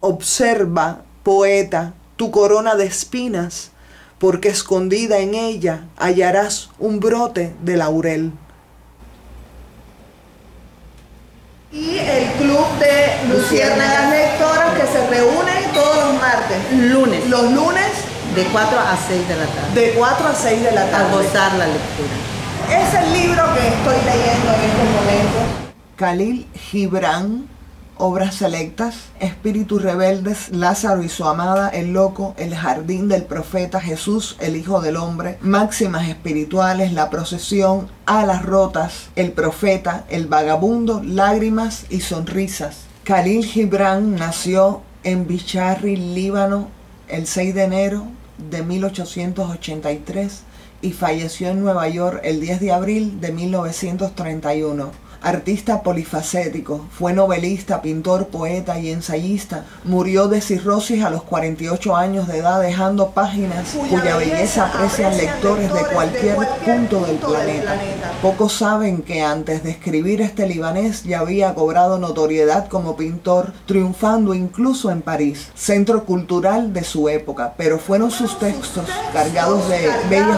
Observa, poeta, tu corona de espinas, porque escondida en ella hallarás un brote de laurel. Y el club de Luciérnagas Lectoras que se reúnen todos los martes. Lunes. Los lunes. De 4 a 6 de la tarde. De 4 a 6 de la tarde. A gozar la lectura. Es el libro que estoy leyendo en estos momentos. Khalil Gibran, obras selectas, Espíritus rebeldes, Lázaro y su amada, El loco, El jardín del profeta, Jesús, el hijo del hombre, Máximas espirituales, La procesión, Alas rotas, El profeta, El vagabundo, Lágrimas y sonrisas. Khalil Gibran nació en Bicharri, Líbano, el 6 de enero de 1883 y falleció en Nueva York el 10 de abril de 1931. Artista polifacético, fue novelista, pintor, poeta y ensayista. Murió de cirrosis a los 48 años de edad, dejando páginas cuya belleza aprecian lectores de cualquier punto del planeta. Pocos saben que antes de escribir este libanés ya había cobrado notoriedad como pintor, triunfando incluso en París, centro cultural de su época, pero fueron sus textos cargados de bellas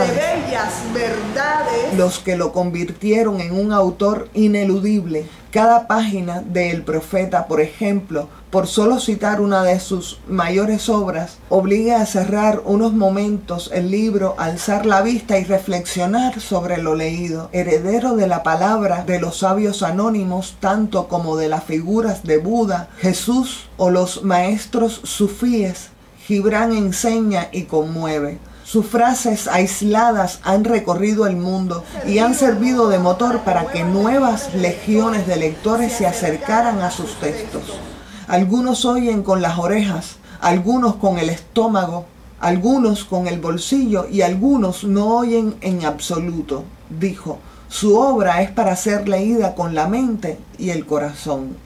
verdades los que lo convirtieron en un autor ineludible. Cada página de El Profeta, por ejemplo, por solo citar una de sus mayores obras, obliga a cerrar unos momentos el libro, alzar la vista y reflexionar sobre lo leído. Heredero de la palabra de los sabios anónimos, tanto como de las figuras de Buda, Jesús o los maestros sufíes, Gibran enseña y conmueve. Sus frases aisladas han recorrido el mundo y han servido de motor para que nuevas legiones de lectores se acercaran a sus textos. Algunos oyen con las orejas, algunos con el estómago, algunos con el bolsillo y algunos no oyen en absoluto. Dijo, su obra es para ser leída con la mente y el corazón.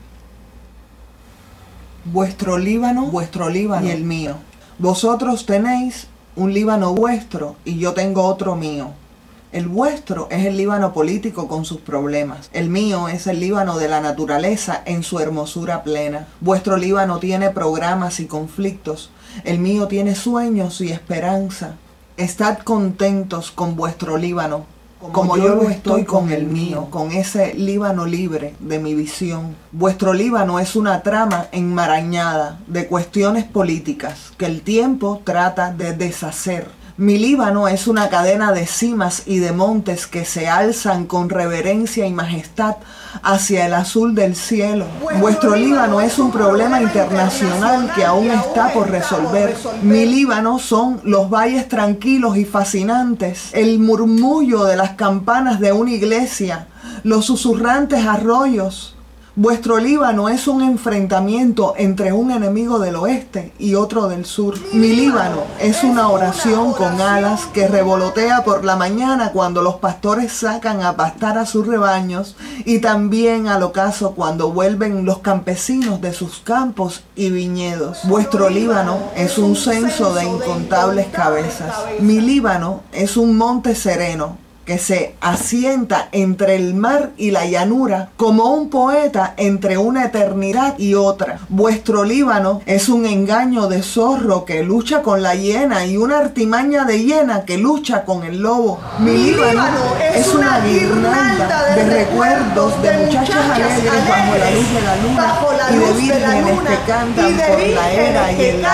Vuestro Líbano y el mío. Vosotros tenéis un Líbano vuestro y yo tengo otro mío. El vuestro es el Líbano político con sus problemas. El mío es el Líbano de la naturaleza en su hermosura plena. Vuestro Líbano tiene programas y conflictos. El mío tiene sueños y esperanza. Estad contentos con vuestro Líbano, como yo lo estoy con el mío, con ese Líbano libre de mi visión. Vuestro Líbano es una trama enmarañada de cuestiones políticas que el tiempo trata de deshacer. Mi Líbano es una cadena de cimas y de montes que se alzan con reverencia y majestad hacia el azul del cielo. Vuestro Líbano es un problema internacional que aún está por resolver. Mi Líbano son los valles tranquilos y fascinantes, el murmullo de las campanas de una iglesia, los susurrantes arroyos. Vuestro Líbano es un enfrentamiento entre un enemigo del oeste y otro del sur. Mi Líbano es una oración con alas que revolotea por la mañana cuando los pastores sacan a pastar a sus rebaños y también al ocaso cuando vuelven los campesinos de sus campos y viñedos. Vuestro Líbano es un censo de incontables cabezas. Mi Líbano es un monte sereno que se asienta entre el mar y la llanura, como un poeta entre una eternidad y otra. Vuestro Líbano es un engaño de zorro que lucha con la hiena y una artimaña de hiena que lucha con el lobo. Mi Líbano es una guirnalda de recuerdos de muchachas alegres bajo la luz de la luna y de vírgenes que cantan por la era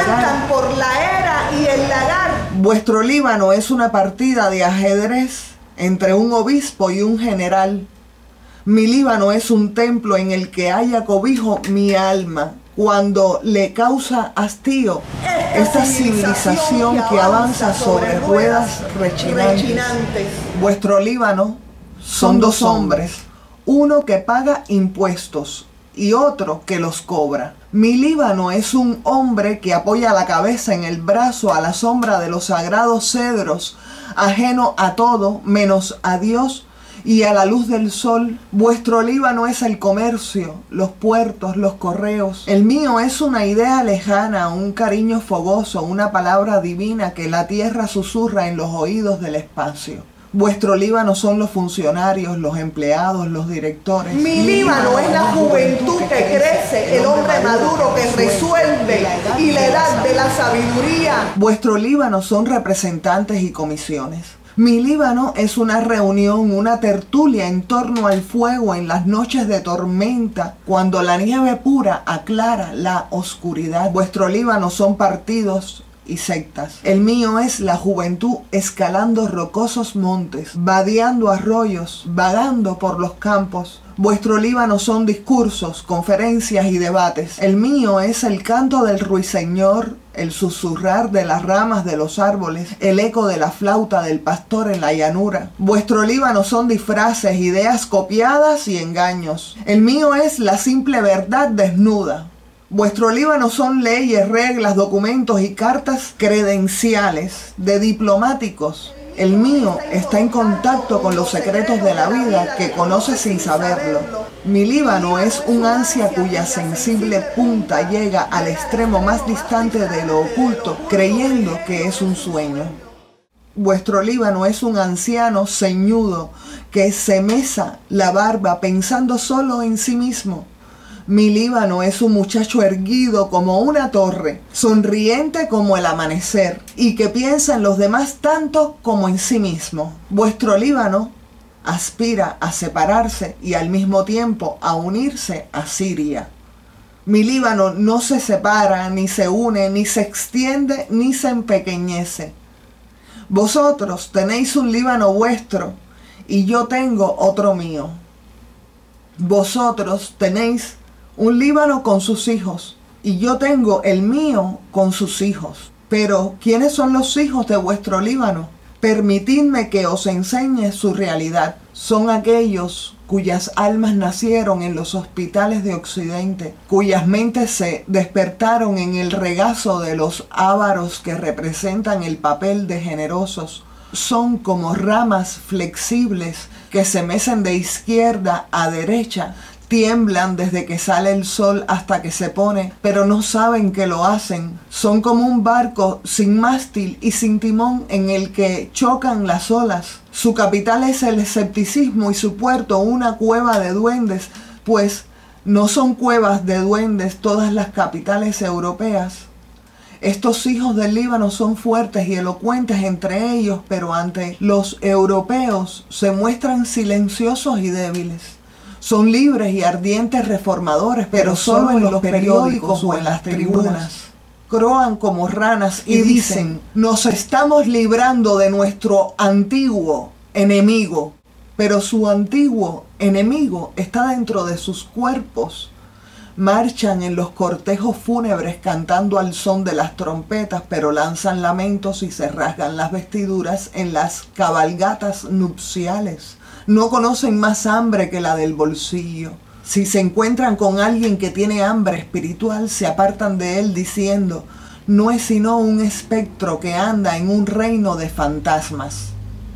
y el lagar. Vuestro Líbano es una partida de ajedrez entre un obispo y un general. Mi Líbano es un templo en el que haya cobijo mi alma cuando le causa hastío esta civilización que avanza sobre ruedas rechinantes. Vuestro Líbano son dos hombres, uno que paga impuestos y otro que los cobra. Mi Líbano es un hombre que apoya la cabeza en el brazo a la sombra de los sagrados cedros, ajeno a todo menos a Dios y a la luz del sol. Vuestro Líbano es el comercio, los puertos, los correos. El mío es una idea lejana, un cariño fogoso, una palabra divina que la tierra susurra en los oídos del espacio. Vuestro Líbano son los funcionarios, los empleados, los directores. Mi Líbano es la juventud que crece, el hombre maduro que resuelve y la edad de la sabiduría. Vuestro Líbano son representantes y comisiones. Mi Líbano es una reunión, una tertulia en torno al fuego en las noches de tormenta, cuando la nieve pura aclara la oscuridad. Vuestro Líbano son partidos y sectas. El mío es la juventud escalando rocosos montes, vadeando arroyos, vagando por los campos. Vuestro Líbano son discursos, conferencias y debates. El mío es el canto del ruiseñor, el susurrar de las ramas de los árboles, el eco de la flauta del pastor en la llanura. Vuestro Líbano son disfraces, ideas copiadas y engaños. El mío es la simple verdad desnuda. Vuestro Líbano son leyes, reglas, documentos y cartas credenciales de diplomáticos. El mío está en contacto con los secretos de la vida que conoce sin saberlo. Mi Líbano es un ansia cuya sensible punta llega al extremo más distante de lo oculto, creyendo que es un sueño. Vuestro Líbano es un anciano ceñudo que se mesa la barba pensando solo en sí mismo. Mi Líbano es un muchacho erguido como una torre, sonriente como el amanecer, y que piensa en los demás tanto como en sí mismo. Vuestro Líbano aspira a separarse y al mismo tiempo a unirse a Siria. Mi Líbano no se separa, ni se une, ni se extiende, ni se empequeñece. Vosotros tenéis un Líbano vuestro, y yo tengo otro mío. Vosotros tenéis un Líbano con sus hijos, y yo tengo el mío con sus hijos. Pero, ¿quiénes son los hijos de vuestro Líbano? Permitidme que os enseñe su realidad. Son aquellos cuyas almas nacieron en los hospitales de Occidente, cuyas mentes se despertaron en el regazo de los ávaros que representan el papel de generosos. Son como ramas flexibles que se mecen de izquierda a derecha, tiemblan desde que sale el sol hasta que se pone, pero no saben que lo hacen. Son como un barco sin mástil y sin timón en el que chocan las olas. Su capital es el escepticismo y su puerto una cueva de duendes, pues no son cuevas de duendes todas las capitales europeas. Estos hijos del Líbano son fuertes y elocuentes entre ellos, pero ante los europeos se muestran silenciosos y débiles. Son libres y ardientes reformadores, pero solo en los periódicos o en las tribunas. Croan como ranas y dicen: nos estamos librando de nuestro antiguo enemigo. Pero su antiguo enemigo está dentro de sus cuerpos. Marchan en los cortejos fúnebres cantando al son de las trompetas, pero lanzan lamentos y se rasgan las vestiduras en las cabalgatas nupciales. No conocen más hambre que la del bolsillo. Si se encuentran con alguien que tiene hambre espiritual, se apartan de él diciendo: no es sino un espectro que anda en un reino de fantasmas.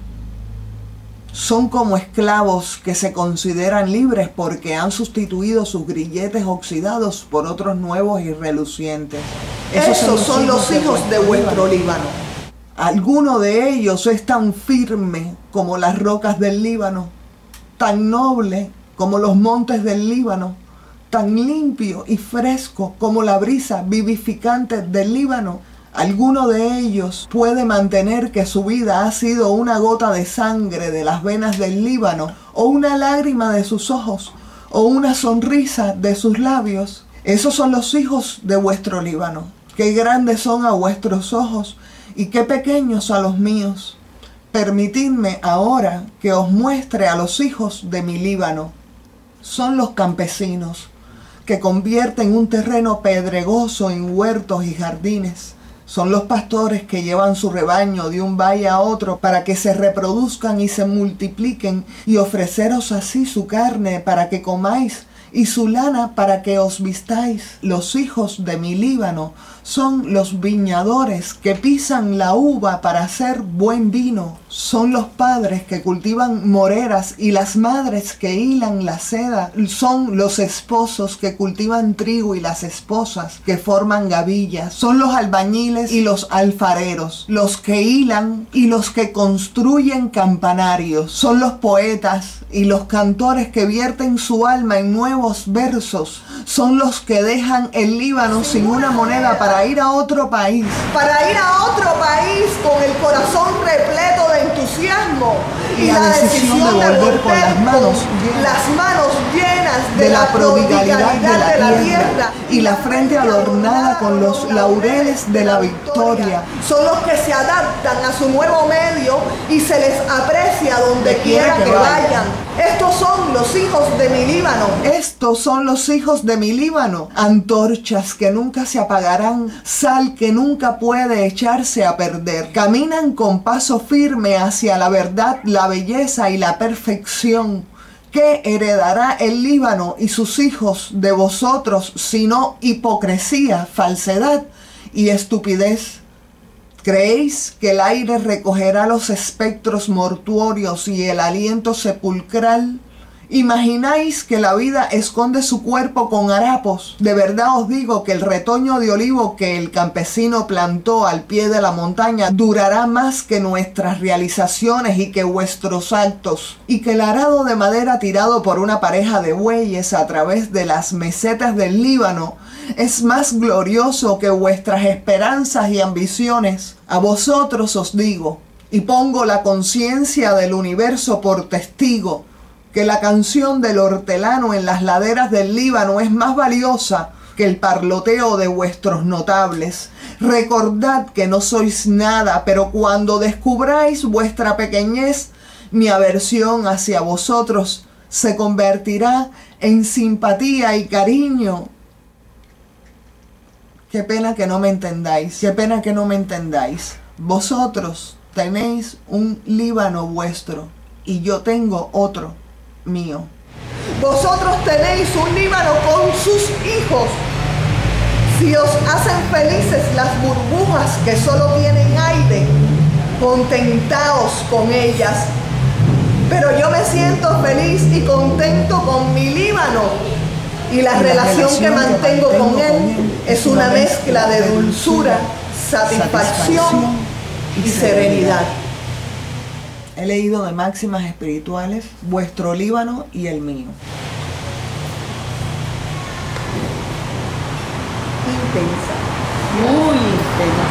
Son como esclavos que se consideran libres porque han sustituido sus grilletes oxidados por otros nuevos y relucientes. Esos son los hijos de vuestro Líbano. Alguno de ellos es tan firme como las rocas del Líbano, tan noble como los montes del Líbano, tan limpio y fresco como la brisa vivificante del Líbano. Alguno de ellos puede mantener que su vida ha sido una gota de sangre de las venas del Líbano, o una lágrima de sus ojos, o una sonrisa de sus labios. Esos son los hijos de vuestro Líbano. Qué grandes son a vuestros ojos, y qué pequeños a los míos. Permitidme ahora que os muestre a los hijos de mi Líbano. Son los campesinos que convierten un terreno pedregoso en huertos y jardines. Son los pastores que llevan su rebaño de un valle a otro para que se reproduzcan y se multipliquen, y ofreceros así su carne para que comáis y su lana para que os vistáis. Los hijos de mi Líbano son los viñadores que pisan la uva para hacer buen vino. son los padres que cultivan moreras y las madres que hilan la seda son los esposos que cultivan trigo y las esposas que forman gavillas. Son los albañiles y los alfareros, los que hilan y los que construyen campanarios. Son los poetas y los cantores que vierten su alma en nuevos versos. Son los que dejan el Líbano sin una moneda para ir a otro país. Para ir a otro país con el corazón repleto de entusiasmo y la decisión de volver con las manos llenas de la prodigalidad de la tierra y la frente adornada con los laureles de la victoria. Son los que se adaptan a su nuevo medio y se les aprecia donde quiera que vayan. Estos son los hijos de mi Líbano. Estos son los hijos de mi Líbano. Antorchas que nunca se apagarán, sal que nunca puede echarse a perder. Caminan con paso firme hacia la verdad, la belleza y la perfección. ¿Qué heredará el Líbano y sus hijos de vosotros sino hipocresía, falsedad y estupidez? ¿Creéis que el aire recogerá los espectros mortuorios y el aliento sepulcral? ¿Imagináis que la vida esconde su cuerpo con harapos? De verdad os digo que el retoño de olivo que el campesino plantó al pie de la montaña durará más que nuestras realizaciones y que vuestros actos, y que el arado de madera tirado por una pareja de bueyes a través de las mesetas del Líbano es más glorioso que vuestras esperanzas y ambiciones. A vosotros os digo, y pongo la conciencia del universo por testigo, que la canción del hortelano en las laderas del Líbano es más valiosa que el parloteo de vuestros notables. Recordad que no sois nada, pero cuando descubráis vuestra pequeñez, mi aversión hacia vosotros se convertirá en simpatía y cariño. Qué pena que no me entendáis, qué pena que no me entendáis. Vosotros tenéis un Líbano vuestro y yo tengo otro mío. Vosotros tenéis un Líbano con sus hijos. Si os hacen felices las burbujas que solo tienen aire, contentaos con ellas. Pero yo me siento feliz y contento con mi Líbano. Y la relación que mantengo con él es una mezcla de dulzura, satisfacción y serenidad. He leído de máximas espirituales, vuestro Líbano y el mío. Intensa, muy intensa.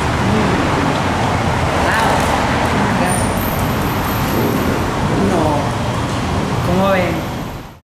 Wow. Gracias. No. ¿Cómo ven?